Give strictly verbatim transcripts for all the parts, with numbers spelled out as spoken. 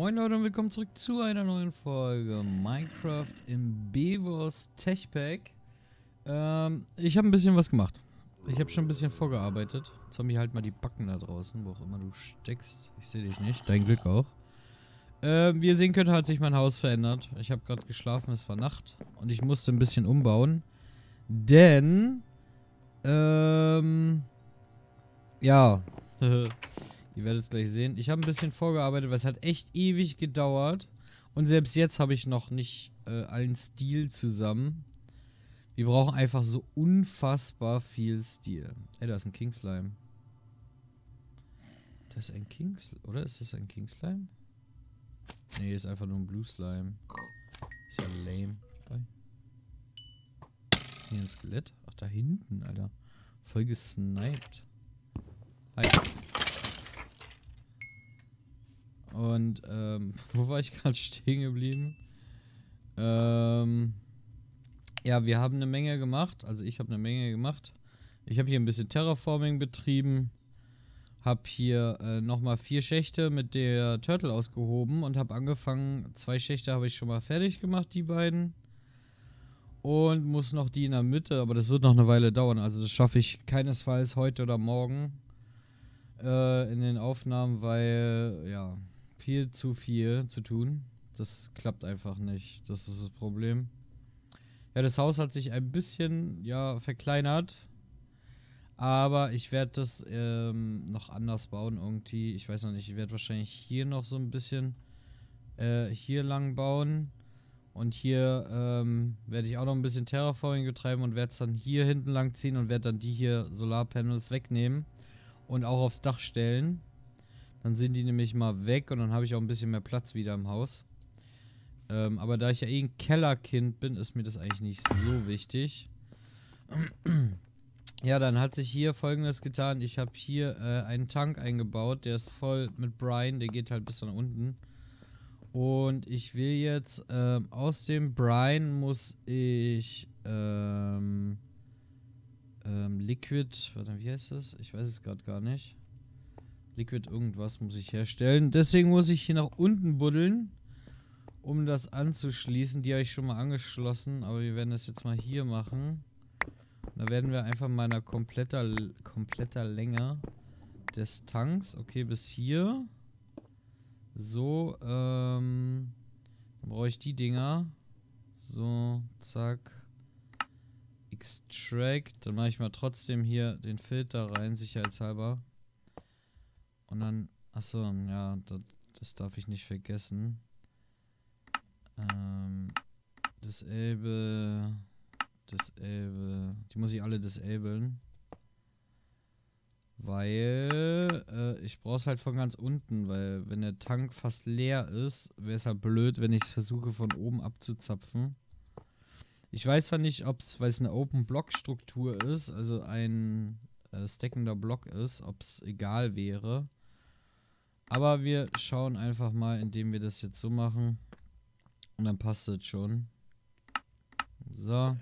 Moin Leute und willkommen zurück zu einer neuen Folge Minecraft im Bevors Tech Pack. Ähm, ich habe ein bisschen was gemacht. Ich habe schon ein bisschen vorgearbeitet. Zombie, halt mal die Backen da draußen, wo auch immer du steckst. Ich sehe dich nicht, dein Glück auch. Ähm, wie ihr sehen könnt, hat sich mein Haus verändert. Ich habe gerade geschlafen, es war Nacht und ich musste ein bisschen umbauen. Denn, ähm, ja, ihr werdet es gleich sehen. Ich habe ein bisschen vorgearbeitet, weil es hat echt ewig gedauert. Und selbst jetzt habe ich noch nicht äh, allen Stil zusammen. Wir brauchen einfach so unfassbar viel Stil. Ey, da ist ein Kingslime. Das ist ein Kingslime, oder? Ist das ein Kingslime? Nee, ist einfach nur ein Blue Slime. Ist ja lame. Ist hier ein Skelett? Ach, da hinten, Alter. Voll gesniped. Hi. Und, ähm, wo war ich gerade stehen geblieben? Ähm, ja, wir haben eine Menge gemacht. Also ich habe eine Menge gemacht. Ich habe hier ein bisschen Terraforming betrieben. Habe hier äh, nochmal vier Schächte mit der Turtle ausgehoben und habe angefangen, zwei Schächte habe ich schon mal fertig gemacht, die beiden. Und muss noch die in der Mitte, aber das wird noch eine Weile dauern. Also das schaffe ich keinesfalls heute oder morgen äh, in den Aufnahmen, weil, ja, viel zu viel zu tun. Das klappt einfach nicht. Das ist das Problem. Ja, das Haus hat sich ein bisschen, ja, verkleinert. Aber ich werde das ähm, noch anders bauen irgendwie. Ich weiß noch nicht, ich werde wahrscheinlich hier noch so ein bisschen äh, hier lang bauen. Und hier ähm, werde ich auch noch ein bisschen Terraforming betreiben und werde es dann hier hinten lang ziehen und werde dann die hier Solarpanels wegnehmen und auch aufs Dach stellen. Dann sind die nämlich mal weg und dann habe ich auch ein bisschen mehr Platz wieder im Haus. Ähm, aber da ich ja eh ein Kellerkind bin, ist mir das eigentlich nicht so wichtig. Ja, dann hat sich hier Folgendes getan. Ich habe hier äh, einen Tank eingebaut, der ist voll mit Brine, der geht halt bis nach unten. Und ich will jetzt, ähm, aus dem Brine muss ich, ähm, ähm, Liquid, warte, wie heißt das? Ich weiß es gerade gar nicht. Liquid irgendwas muss ich herstellen. Deswegen muss ich hier nach unten buddeln, um das anzuschließen. Die habe ich schon mal angeschlossen, aber wir werden das jetzt mal hier machen. Da werden wir einfach mal einer kompletter, kompletter Länge des Tanks, okay, bis hier. So, ähm, dann brauche ich die Dinger. So, zack. Extract. Dann mache ich mal trotzdem hier den Filter rein, sicherheitshalber. Und dann, achso, ja, das, das darf ich nicht vergessen. Ähm, Disable, Disable, die muss ich alle disablen. Weil, äh, ich brauche es halt von ganz unten, weil wenn der Tank fast leer ist, wäre es halt blöd, wenn ich versuche von oben abzuzapfen. Ich weiß zwar nicht, ob es, weil es eine Open-Block-Struktur ist, also ein äh, stackender Block ist, ob es egal wäre. Aber wir schauen einfach mal, indem wir das jetzt so machen. Und dann passt es schon. So.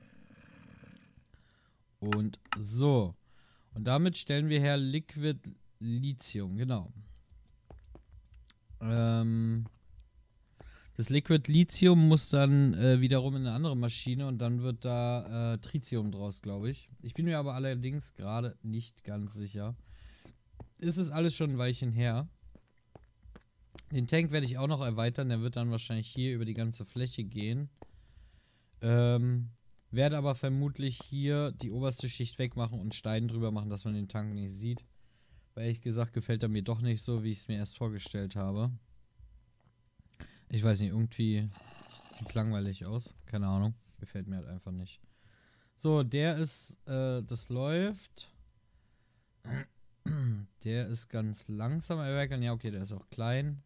Und so. Und damit stellen wir her Liquid Lithium, genau. Ähm, das Liquid Lithium muss dann äh, wiederum in eine andere Maschine und dann wird da äh, Tritium draus, glaube ich. Ich bin mir aber allerdings gerade nicht ganz sicher. Ist es alles schon ein Weilchen her. Den Tank werde ich auch noch erweitern, der wird dann wahrscheinlich hier über die ganze Fläche gehen. Ähm... Werde aber vermutlich hier die oberste Schicht wegmachen und Stein drüber machen, dass man den Tank nicht sieht. Weil ehrlich gesagt gefällt er mir doch nicht so, wie ich es mir erst vorgestellt habe. Ich weiß nicht, irgendwie sieht es langweilig aus. Keine Ahnung. Gefällt mir halt einfach nicht. So, der ist, äh, das läuft. Der ist ganz langsam erwerkeln. Ja, okay, der ist auch klein.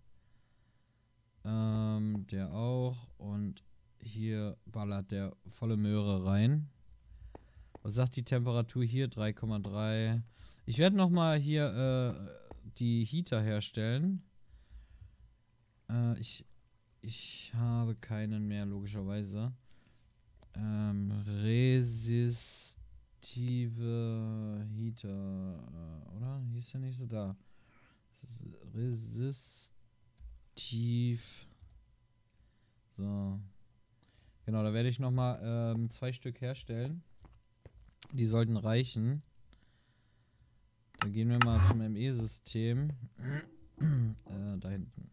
Ähm, der auch. Und hier ballert der volle Möhre rein. Was sagt die Temperatur hier? drei Komma drei. Ich werde nochmal hier äh, die Heater herstellen. Äh, ich, ich habe keinen mehr, logischerweise. Ähm, resistive Heater. Oder? Hieß der nicht so da? Resist. Aktiv. So. Genau, da werde ich nochmal ähm, zwei Stück herstellen. Die sollten reichen. Da gehen wir mal zum M E-System. äh, da hinten.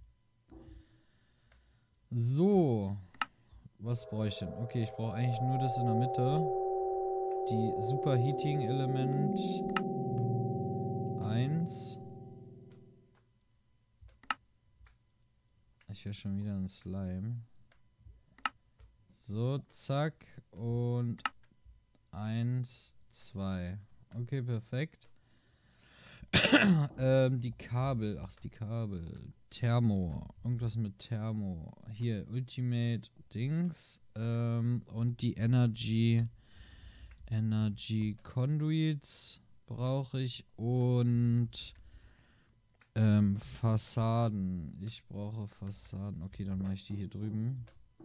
So. Was brauche ich denn? Okay, ich brauche eigentlich nur das in der Mitte. Die Super Heating Element eins. Ich höre schon wieder ein Slime. So, zack. Und eins, zwei. Okay, perfekt. ähm, die Kabel. Ach, die Kabel. Thermo. Irgendwas mit Thermo. Hier, Ultimate Dings. Ähm, und die Energy. Energy Conduits brauche ich. Und ähm, Fassaden. Ich brauche Fassaden. Okay, dann mache ich die hier drüben.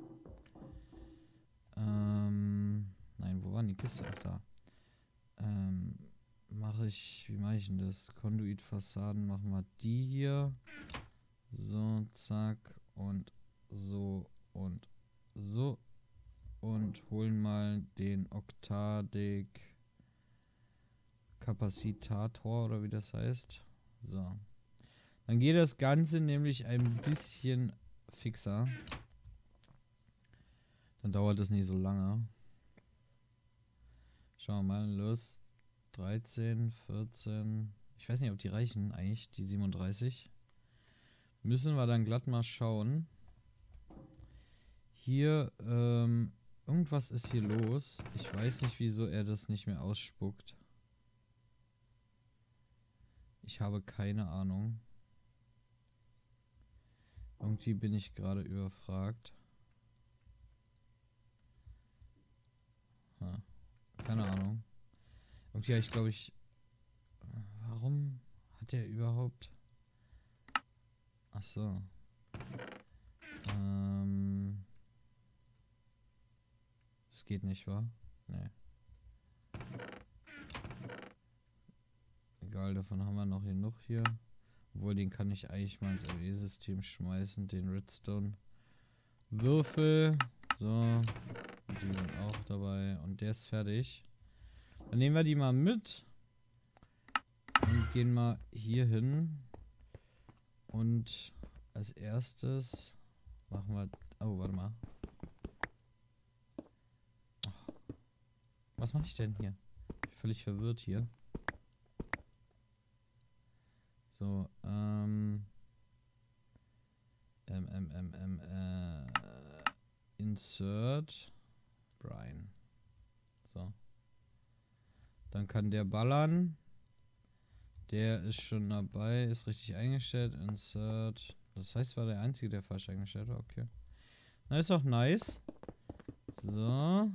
Ähm, nein, wo waren die Kiste? Ach, da. Ähm, mache ich, wie mache ich denn das? Conduit-Fassaden, machen wir die hier. So, zack. Und so und so. Und holen mal den Octadic Kapazitator oder wie das heißt. So. Dann geht das Ganze nämlich ein bisschen fixer. Dann dauert es nicht so lange. Schauen wir mal, los. dreizehn, vierzehn. Ich weiß nicht, ob die reichen eigentlich, die siebenunddreißig. Müssen wir dann glatt mal schauen. Hier, ähm, irgendwas ist hier los. Ich weiß nicht, wieso er das nicht mehr ausspuckt. Ich habe keine Ahnung. Irgendwie bin ich gerade überfragt. Ha, keine Ahnung. Irgendwie habe ich, glaube ich... Warum hat er überhaupt... Ach so. Ähm... Das geht nicht, wa? Nee. Egal, davon haben wir noch genug hier. Obwohl, den kann ich eigentlich mal ins L E-System schmeißen. Den Redstone-Würfel. So. Die sind auch dabei. Und der ist fertig. Dann nehmen wir die mal mit. Und gehen mal hier hin. Und als erstes machen wir... Oh, warte mal. Was mache ich denn hier? Ich bin völlig verwirrt hier. So, ähm... Ähm, ähm, ähm, ähm, äh... Insert... Brian. So. Dann kann der ballern. Der ist schon dabei, ist richtig eingestellt. Insert... Das heißt, war der Einzige, der falsch eingestellt war. Okay. Na, ist auch nice. So.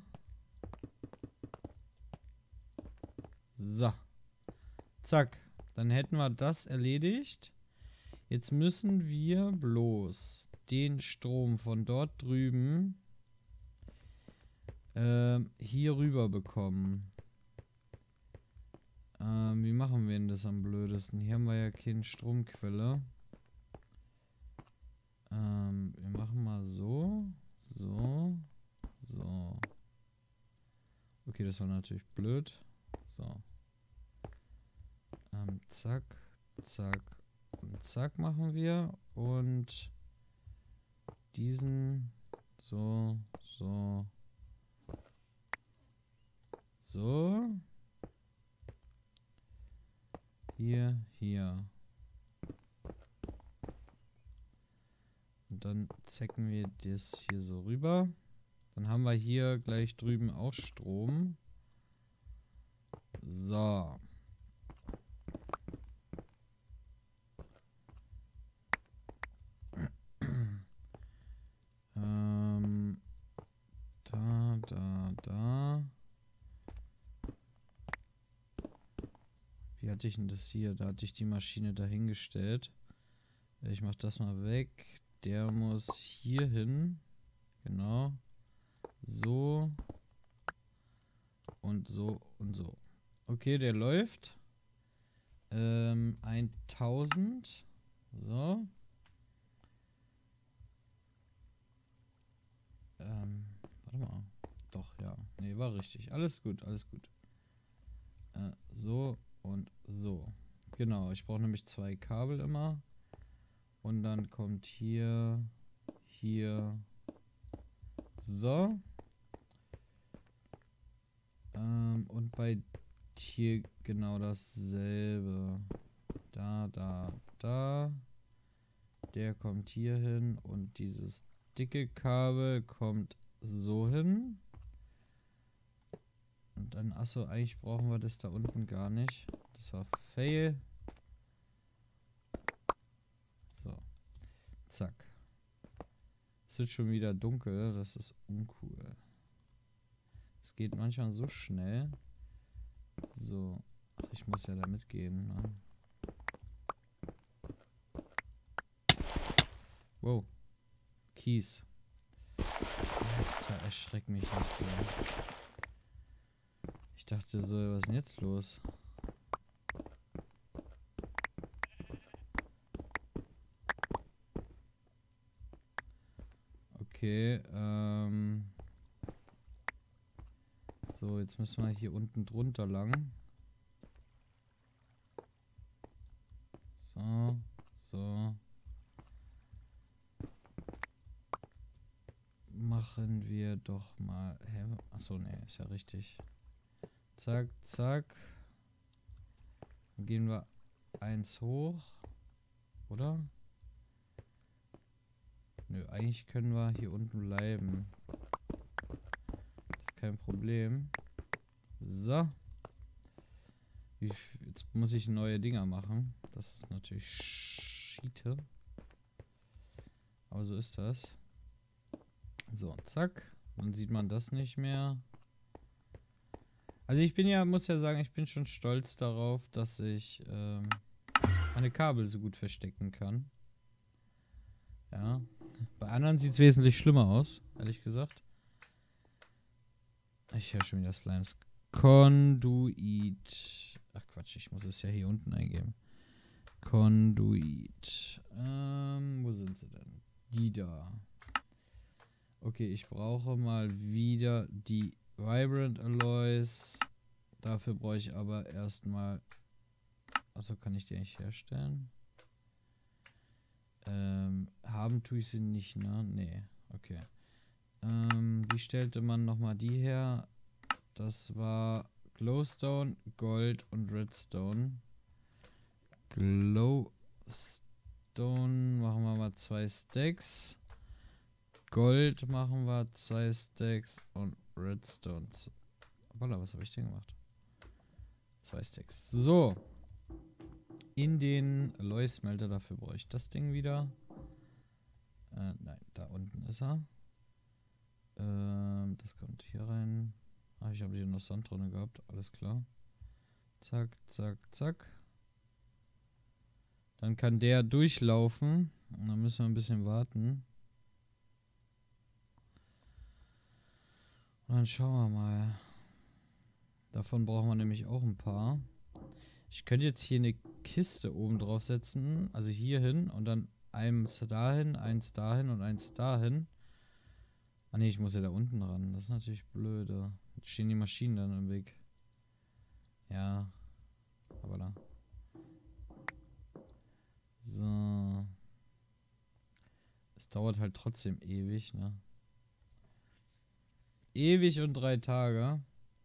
So. Zack. Dann hätten wir das erledigt. Jetzt müssen wir bloß den Strom von dort drüben ähm, hier rüber bekommen. Ähm, wie machen wir denn das am blödesten? Hier haben wir ja keine Stromquelle. Ähm, wir machen mal so. So. So. Okay, das war natürlich blöd. So. Ähm, zack, zack und zack machen wir. Und diesen so, so, so. Hier, hier. Und dann zecken wir das hier so rüber. Dann haben wir hier gleich drüben auch Strom. So. ähm, da, da, da. Wie hatte ich denn das hier? Da hatte ich die Maschine dahingestellt. Ich mach das mal weg. Der muss hier hin. Genau. So. Und so und so. Okay, der läuft. Ähm, tausend. So. Warte mal. Doch, ja. Nee, war richtig. Alles gut, alles gut. Äh, so und so. Genau, ich brauche nämlich zwei Kabel immer. Und dann kommt hier, hier, so. Ähm, und bei hier genau dasselbe. Da, da, da. Der kommt hier hin und dieses dicke Kabel kommt so hin. Und dann, achso, eigentlich brauchen wir das da unten gar nicht. Das war fail. So. Zack. Es wird schon wieder dunkel, das ist uncool. Es geht manchmal so schnell. So. Ach, ich muss ja da mitgehen, ne? Wow. Kies. Alter, erschreck mich nicht so. Ich dachte so, was ist denn jetzt los? Okay, ähm... so, jetzt müssen wir hier unten drunter lang. So, so. Machen wir doch mal... Hä? Achso, ne, ist ja richtig. Zack, zack. Dann gehen wir eins hoch. Oder? Nö, eigentlich können wir hier unten bleiben. Das ist kein Problem. So. Wie, jetzt muss ich neue Dinger machen. Das ist natürlich Schiete. Aber so ist das. So, zack. Dann sieht man das nicht mehr. Also ich bin ja, muss ja sagen, ich bin schon stolz darauf, dass ich ähm, meine Kabel so gut verstecken kann. Ja. Bei anderen sieht es wesentlich schlimmer aus, ehrlich gesagt. Ich höre schon wieder Slimes. Conduit. Ach Quatsch, ich muss es ja hier unten eingeben. Conduit. Ähm, wo sind sie denn? Die da. Okay, ich brauche mal wieder die Vibrant Alloys. Dafür brauche ich aber erstmal... Achso, kann ich die eigentlich herstellen? Ähm, haben tue ich sie nicht, ne? Nee, okay. Ähm, wie stellte man nochmal die her? Das war Glowstone, Gold und Redstone. Glowstone machen wir mal zwei Stacks. Gold machen wir zwei Stacks und Redstone. Hoppala, was habe ich denn gemacht? Zwei Stacks. So. In den Alloy-Smelter, dafür brauche ich das Ding wieder. Äh, nein, da unten ist er. Ähm, das kommt hier rein. Ah, ich habe hier noch Sand drin gehabt, alles klar. Zack, zack, zack. Dann kann der durchlaufen. Und dann müssen wir ein bisschen warten. Und dann schauen wir mal. Davon brauchen wir nämlich auch ein paar. Ich könnte jetzt hier eine Kiste oben drauf setzen. Also hier hin. Und dann eins dahin, eins dahin und eins dahin. Ah ne, ich muss ja da unten ran. Das ist natürlich blöde. Jetzt stehen die Maschinen dann im Weg. Ja. Aber da. So. Es dauert halt trotzdem ewig, ne? Ewig und drei Tage.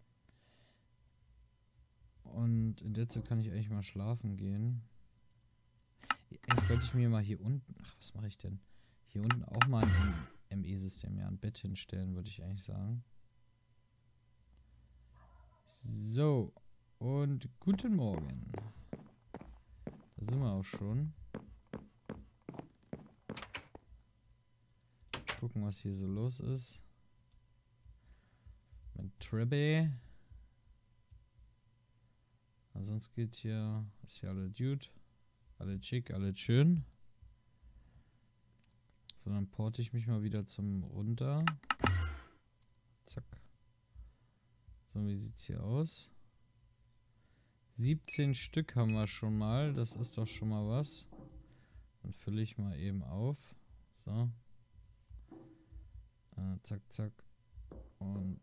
Und in der Zeit kann ich eigentlich mal schlafen gehen. Eigentlich sollte ich mir mal hier unten... Ach, was mache ich denn? Hier unten auch mal ein M E-System, ja, ein Bett hinstellen, würde ich eigentlich sagen. So. Und guten Morgen. Da sind wir auch schon. Gucken, was hier so los ist. Mit Trebbe. Sonst geht hier, ist hier alle Dude. Alle chic, alle schön. So, dann porte ich mich mal wieder zum runter. Zack. So, wie sieht's hier aus? siebzehn Stück haben wir schon mal. Das ist doch schon mal was. Dann fülle ich mal eben auf. So. Äh, zack, zack. Und...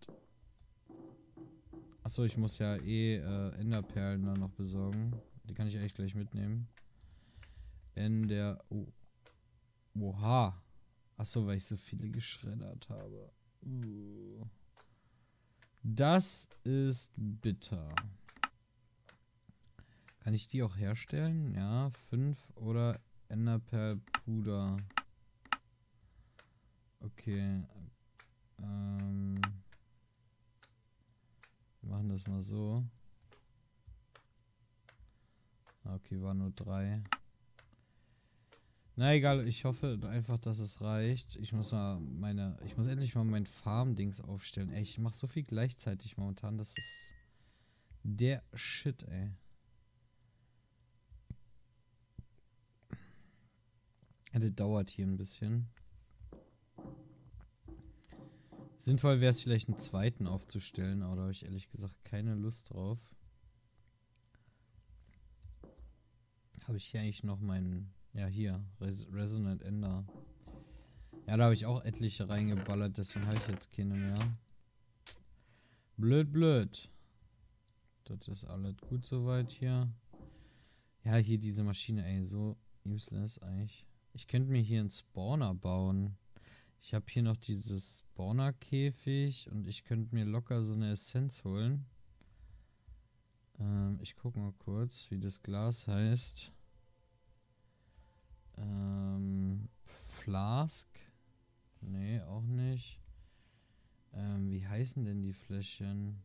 Achso, ich muss ja eh äh, Enderperlen dann noch besorgen. Die kann ich eigentlich gleich mitnehmen. Ender... Oh. Oha. Achso, weil ich so viele geschreddert habe. Uh. Das ist bitter. Kann ich die auch herstellen? Ja, fünf oder Enderperlpuder. Okay. Ähm. Wir machen das mal so. Okay, war nur drei. Na egal, ich hoffe einfach, dass es reicht. Ich muss mal meine, ich muss endlich mal mein Farm-Dings aufstellen. Ey, ich mache so viel gleichzeitig momentan, das ist der Shit, ey. Ja, das dauert hier ein bisschen. Sinnvoll wäre es vielleicht einen zweiten aufzustellen, aber da habe ich ehrlich gesagt keine Lust drauf. Habe ich hier eigentlich noch meinen... Ja, hier. Res Resonant Ender. Ja, da habe ich auch etliche reingeballert, deswegen habe ich jetzt keine mehr. Blöd, blöd. Das ist alles gut soweit hier. Ja, hier diese Maschine, ey, so useless eigentlich. Ich könnte mir hier einen Spawner bauen. Ich habe hier noch dieses Spawner-Käfig und ich könnte mir locker so eine Essenz holen. Ähm, ich gucke mal kurz, wie das Glas heißt. Ähm, Flask? Nee, auch nicht. Ähm, wie heißen denn die Fläschchen?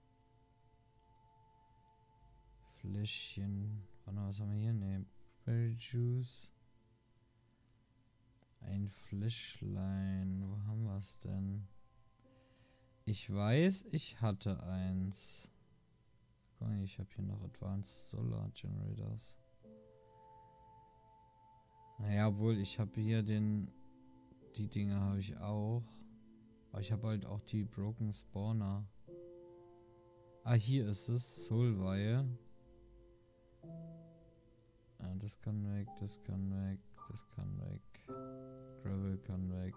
Fläschchen. Warte mal, was haben wir hier? Nee, Berry Juice. Ein Fläschlein. Wo haben wir es denn? Ich weiß, ich hatte eins. Guck mal, ich habe hier noch Advanced Solar Generators. Naja, obwohl, ich habe hier den... Die Dinger habe ich auch. Aber ich habe halt auch die Broken Spawner. Ah, hier ist es. Soulweihe. Ah, das kann weg, das kann weg, das kann weg. Gravel kann weg.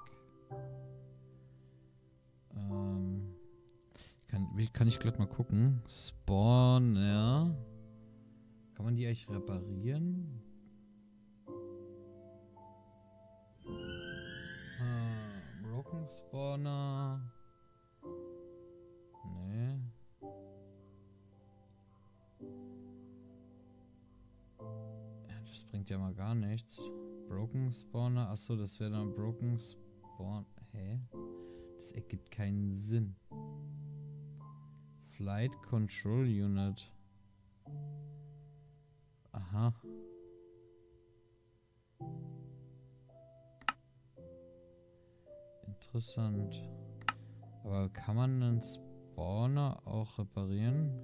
Ähm... Kann, wie kann ich gleich mal gucken? Spawner. Kann man die eigentlich reparieren? Broken Spawner. Nee. Ja, das bringt ja mal gar nichts. Broken Spawner. Achso, das wäre dann Broken Spawn. Hä? Das ergibt keinen Sinn. Flight Control Unit. Aha. Interessant. Aber kann man einen Spawner auch reparieren?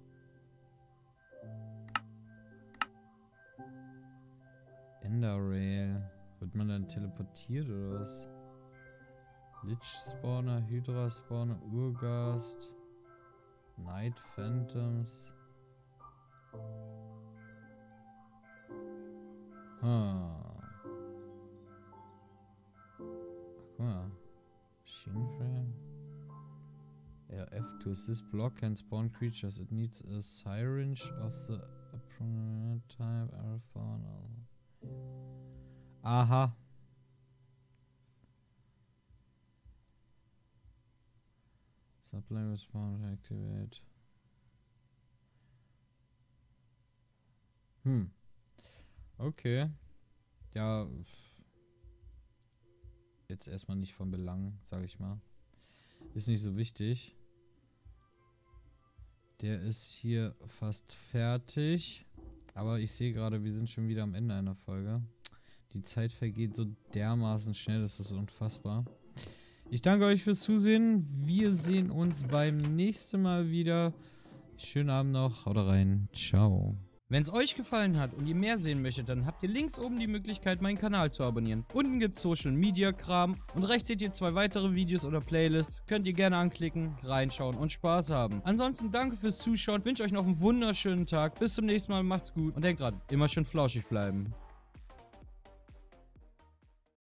Ender Rail. Wird man dann teleportiert oder was? Lich Spawner, Hydra Spawner, Urgast, Night Phantoms. Hm. Guck mal. Machine Frame. R F to assist block can spawn creatures. It needs a syringe of the appropriate type. Aha. Supply response activate. Hm. Okay. Ja. Jetzt erstmal nicht von Belang, sage ich mal. Ist nicht so wichtig. Der ist hier fast fertig. Aber ich sehe gerade, wir sind schon wieder am Ende einer Folge. Die Zeit vergeht so dermaßen schnell, das ist unfassbar. Ich danke euch fürs Zusehen. Wir sehen uns beim nächsten Mal wieder. Schönen Abend noch. Haut rein. Ciao. Wenn es euch gefallen hat und ihr mehr sehen möchtet, dann habt ihr links oben die Möglichkeit, meinen Kanal zu abonnieren. Unten gibt es Social Media Kram und rechts seht ihr zwei weitere Videos oder Playlists. Könnt ihr gerne anklicken, reinschauen und Spaß haben. Ansonsten danke fürs Zuschauen, wünsche euch noch einen wunderschönen Tag. Bis zum nächsten Mal, macht's gut und denkt dran, immer schön flauschig bleiben.